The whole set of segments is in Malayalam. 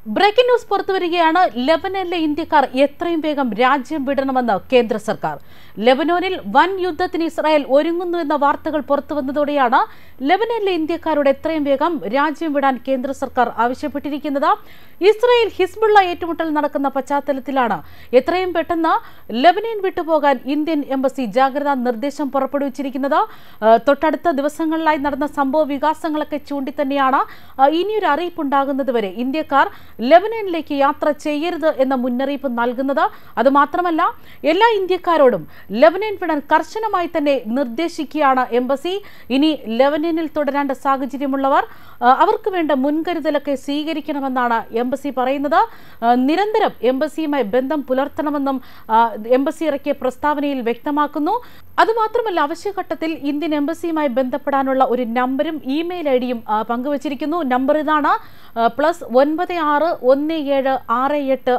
Breaking news പുറത്തുവരികയാണ്. ലെബനനിലെ ഇന്ത്യക്കാർ എത്രയും വേഗം രാജ്യം വിടണമെന്ന് കേന്ദ്ര സർക്കാർ. ലെബനോനിൽ വൻ യുദ്ധത്തിന് ഇസ്രായേൽ ഒരുങ്ങുന്നു എന്ന വാർത്തകൾ പുറത്തുവന്നതോടെയാണ് ലെബനനിലെ ഇന്ത്യക്കാരോട് എത്രയും വേഗം രാജ്യം വിടാൻ കേന്ദ്ര സർക്കാർ ആവശ്യപ്പെട്ടിരിക്കുന്നത്. ഇസ്രായേൽ ഹിസ്ബുള്ള ഏറ്റുമുട്ടൽ നടക്കുന്ന പശ്ചാത്തലത്തിലാണ് എത്രയും പെട്ടെന്ന് ലെബനൻ വിട്ടുപോകാൻ ഇന്ത്യൻ എംബസി ജാഗ്രതാ നിർദ്ദേശം പുറപ്പെടുവിച്ചിരിക്കുന്നത്. തൊട്ടടുത്ത ദിവസങ്ങളിലായി നടന്ന സംഭവ വികാസങ്ങളൊക്കെ ചൂണ്ടി തന്നെയാണ് ഇനിയൊരു അറിയിപ്പുണ്ടാകുന്നതുവരെ ഇന്ത്യക്കാർ ലെബനനിലേക്ക് യാത്ര ചെയ്യരുത് എന്ന മുന്നറിയിപ്പ് നൽകുന്നത്. അതുമാത്രമല്ല, എല്ലാ ഇന്ത്യക്കാരോടും ലെബനൻ വിടാൻ കർശനമായി തന്നെ നിർദ്ദേശിക്കുകയാണ് എംബസി. ഇനി ലെബനനിൽ തുടരേണ്ട സാഹചര്യമുള്ളവർ അവർക്ക് വേണ്ട മുൻകരുതലൊക്കെ സ്വീകരിക്കണമെന്നാണ് എംബസി പറയുന്നത്. നിരന്തരം എംബസിയുമായി ബന്ധം പുലർത്തണമെന്നും എംബസി ഇറക്കിയ പ്രസ്താവനയിൽ വ്യക്തമാക്കുന്നു. അതുമാത്രമല്ല, അവശ്യഘട്ടത്തിൽ ഇന്ത്യൻ എംബസിയുമായി ബന്ധപ്പെടാനുള്ള ഒരു നമ്പരും ഇമെയിൽ ഐഡിയും പങ്കുവച്ചിരിക്കുന്നു. നമ്പർ ഇതാണ്: +96 17 68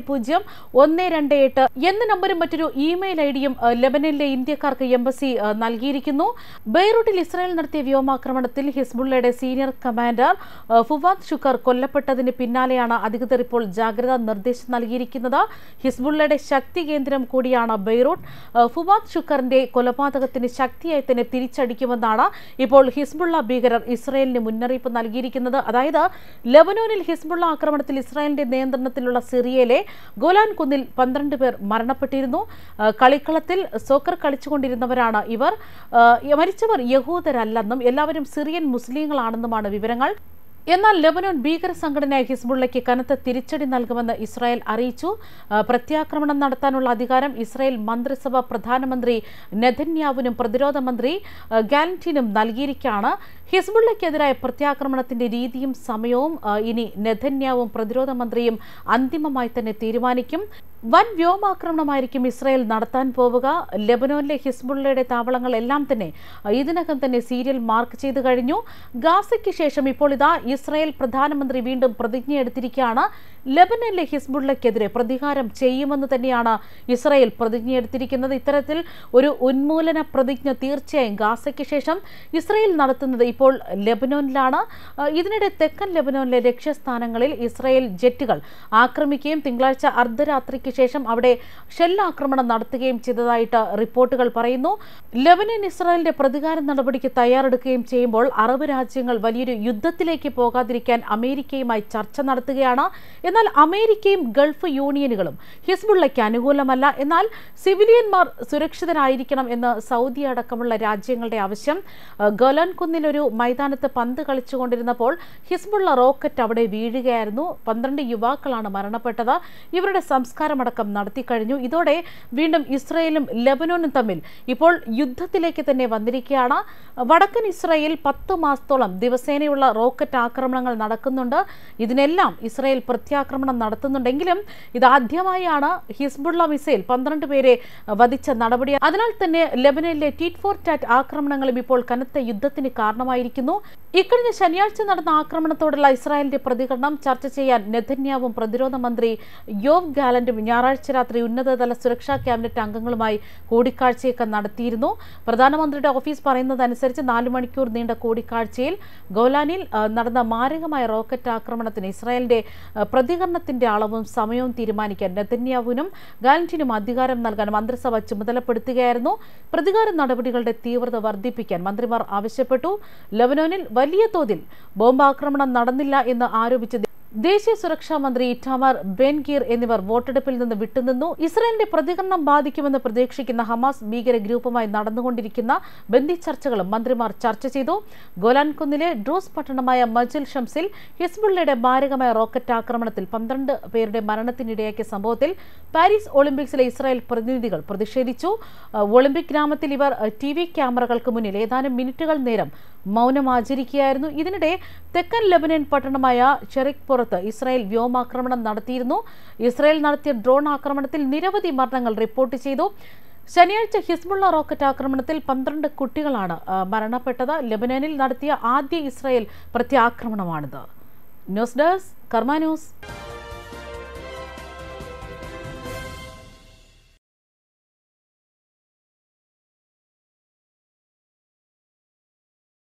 60 128 എന്ന നമ്പരും മറ്റൊരു ഇമെയിൽ ഐഡിയും ലെബനനിലെ ഇന്ത്യക്കാർക്ക് എംബസി നൽകിയിരിക്കുന്നു. ബെയ്റൂട്ടിൽ ഇസ്രായേൽ നടത്തിയ വ്യോമാക്രമണത്തിൽ ഹിസ്ബുള്ളയുടെ സീനിയർ കമാൻഡർ ഫുവാദ് ഷുക്കർ കൊല്ലപ്പെട്ടതിന് പിന്നാലെയാണ് അധികൃതർ ഇപ്പോൾ ജാഗ്രതാ നിർദ്ദേശം നൽകിയിരിക്കുന്നത്. ഹിസ്ബുള്ളയുടെ ശക്തി കേന്ദ്രം കൂടിയാണ് ബെയ്റൂട്ട്. ഫുവാദ് ഷുക്കറിന്റെ കൊലപാതകത്തിന് ശക്തിയായി തന്നെ തിരിച്ചടിക്കുമെന്നാണ് ഇപ്പോൾ ഹിസ്ബുള്ള ഭീകരർ ഇസ്രായേലിന് മുന്നറിയിപ്പ് നൽകിയിരിക്കുന്നത്. അതായത്, ലെബനോനിൽ ഹിസ്ബുള്ള ആക്രമണത്തിൽ ഇസ്രായേലിന്റെ നിയന്ത്രണത്തിലുള്ള സിറിയയിലെ ഗോലാൻ കുന്നിൽ 12 പേർ മരണപ്പെട്ടിരുന്നു. കളിക്കളത്തിൽ സോക്കർ കളിച്ചുകൊണ്ടിരുന്നവരാണ് ഇവർ. മരിച്ചവർ യഹൂദരല്ലെന്നും എല്ലാവരും സിറിയൻ മുസ്ലിങ്ങളാണെന്നുമാണ് വിവരങ്ങൾ. എന്നാൽ ലെബനോൻ ഭീകര സംഘടനയായ ഹിസ്ബുള്ളയ്ക്ക് കനത്ത തിരിച്ചടി നൽകുമെന്ന് ഇസ്രായേൽ അറിയിച്ചു. പ്രത്യാക്രമണം നടത്താനുള്ള അധികാരം ഇസ്രായേൽ മന്ത്രിസഭ പ്രധാനമന്ത്രി നെതന്യാഹുവിനും പ്രതിരോധ മന്ത്രി ഗാലന്റിനും നൽകിയിരിക്കുകയാണ്. ഹിസ്ബുള്ളയ്ക്കെതിരായ പ്രത്യാക്രമണത്തിന്റെ രീതിയും സമയവും ഇനി നെതന്യാഹുവും പ്രതിരോധ മന്ത്രിയും അന്തിമമായി തന്നെ തീരുമാനിക്കും. വൻ വ്യോമാക്രമണമായിരിക്കും ഇസ്രായേൽ നടത്താൻ പോവുക. ലെബനോനിലെ ഹിസ്ബുള്ളയുടെ താവളങ്ങളെല്ലാം തന്നെ ഇതിനകം തന്നെ സീരിയൽ മാർക്ക് ചെയ്തു കഴിഞ്ഞു. ഗാസയ്ക്ക് ശേഷം ഇപ്പോൾ ഇതാ ഇസ്രായേൽ പ്രധാനമന്ത്രി വീണ്ടും പ്രതിജ്ഞയെടുത്തിരിക്കുകയാണ്. ലെബനനിലെ ഹിസ്ബുള്ളയ്ക്കെതിരെ പ്രതികാരം ചെയ്യുമെന്ന് തന്നെയാണ് ഇസ്രായേൽ പ്രതിജ്ഞയെടുത്തിരിക്കുന്നത്. ഇത്തരത്തിൽ ഒരു ഉന്മൂലന പ്രതിജ്ഞ തീർച്ചയായും ഗാസയ്ക്ക് ശേഷം ഇസ്രായേൽ നടത്തുന്നത് ഇപ്പോൾ ലെബനോനിലാണ്. ഇതിനിടെ തെക്കൻ ലെബനോനിലെ ലക്ഷ്യസ്ഥാനങ്ങളിൽ ഇസ്രായേൽ ജെറ്റുകൾ ആക്രമിക്കുകയും തിങ്കളാഴ്ച അർദ്ധരാത്രിക്ക് ശേഷം അവിടെ ഷെല്ലാക്രമണം നടത്തുകയും ചെയ്തതായിട്ട് റിപ്പോർട്ടുകൾ പറയുന്നു. ലെബനൻ ഇസ്രായേലിന്റെ പ്രതികാര നടപടിക്ക് തയ്യാറെടുക്കുകയും ചെയ്യുമ്പോൾ അറബ് രാജ്യങ്ങൾ വലിയൊരു യുദ്ധത്തിലേക്ക് പോകാതിരിക്കാൻ അമേരിക്കയുമായി ചർച്ച നടത്തുകയാണ്. എന്നാൽ അമേരിക്കയും ഗൾഫ് യൂണിയനുകളും ഹിസ്ബുള്ളയ്ക്ക് അനുകൂലമല്ല. എന്നാൽ സിവിലിയന്മാർ സുരക്ഷിതരായിരിക്കണം എന്ന് സൗദി അടക്കമുള്ള രാജ്യങ്ങളുടെ ആവശ്യം. ഗോലാൻ കുന്നിൽ ഒരു മൈതാനത്ത് പന്ത് കളിച്ചുകൊണ്ടിരുന്നപ്പോൾ ഹിസ്ബുള്ള റോക്കറ്റ് അവിടെ വീഴുകയായിരുന്നു. 12 യുവാക്കളാണ് മരണപ്പെട്ടത്. ഇവരുടെ സംസ്കാരമടക്കം നടത്തിക്കഴിഞ്ഞു. ഇതോടെ വീണ്ടും ഇസ്രായേലും ലെബനോനും തമ്മിൽ ഇപ്പോൾ യുദ്ധത്തിലേക്ക് തന്നെ വന്നിരിക്കുകയാണ്. വടക്കൻ ഇസ്രായേൽ 10 മാസത്തോളം ദിവസേനയുള്ള റോക്കറ്റ് ആക്രമണങ്ങൾ നടക്കുന്നുണ്ട്. ഇതിനെല്ലാം ഇസ്രായേൽ പ്രത്യാക്രമണം നടത്തുന്നുണ്ടെങ്കിലും ഇതാദ്യമായാണ് ഹിസ്ബുള്ള മിസൈൽ 12 പേരെ വധിച്ച നടപടി. അതിനാൽ തന്നെ ലെബനനിലെ ടിറ്റ് ഫോർ ടാറ്റ് ആക്രമണങ്ങളും ഇപ്പോൾ കനത്ത യുദ്ധത്തിന് കാരണമായിരിക്കുന്നു. ഇക്കഴിഞ്ഞ ശനിയാഴ്ച നടന്ന ആക്രമണത്തോടുള്ള ഇസ്രായേലിന്റെ പ്രതികരണം ചർച്ച ചെയ്യാൻ നെതന്യാഹുവും പ്രതിരോധ മന്ത്രി യോവ് ഗാലന്റും ഞായറാഴ്ച രാത്രി ഉന്നതതല സുരക്ഷാ ക്യാബിനറ്റ് അംഗങ്ങളുമായി കൂടിക്കാഴ്ചയൊക്കെ നടത്തിയിരുന്നു. പ്രധാനമന്ത്രിയുടെ ഓഫീസ് പറയുന്നതനുസരിച്ച് 4 മണിക്കൂർ നീണ്ട കൂടിക്കാഴ്ചയിൽ ഗോലാനിൽ നടന്ന മാരകമായ റോക്കറ്റ് ആക്രമണത്തിന് ഇസ്രായേലിന്റെ പ്രതികരണത്തിന്റെ അളവും സമയവും തീരുമാനിക്കാൻ നെതന്യാഹുവിനും ഗാലന്റിനും അധികാരം നൽകാൻ മന്ത്രിസഭ ചുമതലപ്പെടുത്തുകയായിരുന്നു. പ്രതികാര നടപടികളുടെ തീവ്രത വർദ്ധിപ്പിക്കാൻ മന്ത്രിമാർ ആവശ്യപ്പെട്ടു. ലെബനോനിൽ വലിയ തോതിൽ ബോംബാക്രമണം നടന്നില്ല എന്ന് ആരോപിച്ച് ദേശീയ സുരക്ഷാ മന്ത്രി ഇറ്റാമാർ ബെൻ ഗീർ എന്നിവർ വോട്ടെടുപ്പിൽ നിന്ന് വിട്ടുനിന്നു. ഇസ്രായേലിന്റെ പ്രതികരണം ബാധിക്കുമെന്ന് പ്രതീക്ഷിക്കുന്ന ഹമാസ് ഭീകര ഗ്രൂപ്പുമായി നടന്നുകൊണ്ടിരിക്കുന്ന ബന്ദി ചർച്ചകളും മന്ത്രിമാർ ചർച്ച ചെയ്തു. ഗോലാൻ കുന്നിലെ ഡ്രൂസ് പട്ടണമായ മജിൽ ഷംസിൽ ഹിസ്ബുള്ളയുടെ മാരകമായ റോക്കറ്റ് ആക്രമണത്തിൽ 12 പേരുടെ മരണത്തിനിടയാക്കിയ സംഭവത്തിൽ പാരീസ് ഒളിമ്പിക്സിലെ ഇസ്രായേൽ പ്രതിനിധികൾ പ്രതിഷേധിച്ചു. ഒളിമ്പിക് ഗ്രാമത്തിൽ ഇവർ TV ക്യാമറകൾക്ക് മുന്നിൽ ഏതാനും മിനിറ്റുകൾ നേരം മൗനം ആചരിക്കുകയായിരുന്നു. ഇതിനിടെ തെക്കൻ ലെബനൻ പട്ടണമായ ഷെറിഖ്പുറത്ത് ഇസ്രായേൽ വ്യോമാക്രമണം നടത്തിയിരുന്നു. ഇസ്രായേൽ നടത്തിയ ഡ്രോൺ ആക്രമണത്തിൽ നിരവധി മരണങ്ങൾ റിപ്പോർട്ട് ചെയ്തു. ശനിയാഴ്ച ഹിസ്ബുള്ള റോക്കറ്റ് ആക്രമണത്തിൽ 12 കുട്ടികളാണ് മരണപ്പെട്ടത്. ലെബനനിൽ നടത്തിയ ആദ്യ ഇസ്രായേൽ പ്രത്യാക്രമണമാണിത്. News desk Karma news.